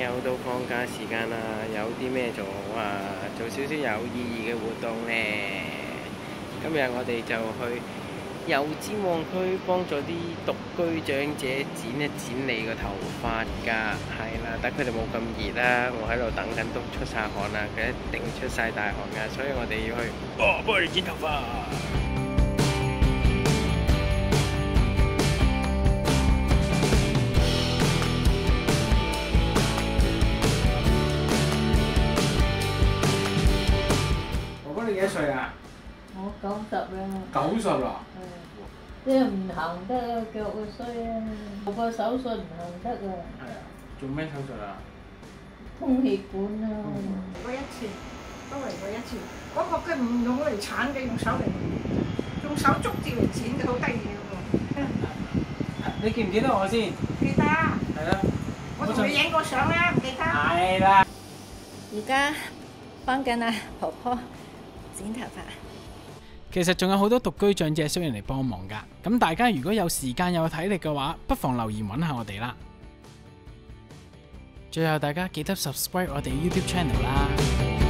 又到放假時間啦，有啲咩做好啊？做少少有意義嘅活動呢。今日我哋就去油尖旺區幫助啲獨居長者剪一剪你個頭髮㗎，係啦，等佢哋冇咁熱啦。我喺度等緊都出晒汗啦，佢一定出晒大汗㗎，所以我哋要去幫佢剪頭髮。你幾多歲啊？ 我90啦。 90啦？ 即係唔行得，腳會衰啊！做個手術唔行得啊！ 係啊，做咩手術啊？ 通血管啊！ 嚟過一次，都嚟過一次。嗰個佢唔用嚟鏟嘅，用手捉住嚟剪嘅，好得意嘅喎。 你記唔記得我先？ 記得。 係啦。 我同你影過相啦，唔記得。 係啦。 而家幫緊阿婆婆剪頭髮。 其實仲有好多獨居長者需要人嚟幫忙㗎，咁大家如果有時間有體力嘅話，不妨留言揾下我哋啦。最後大家記得 subscribe 我哋 YouTube channel 啦。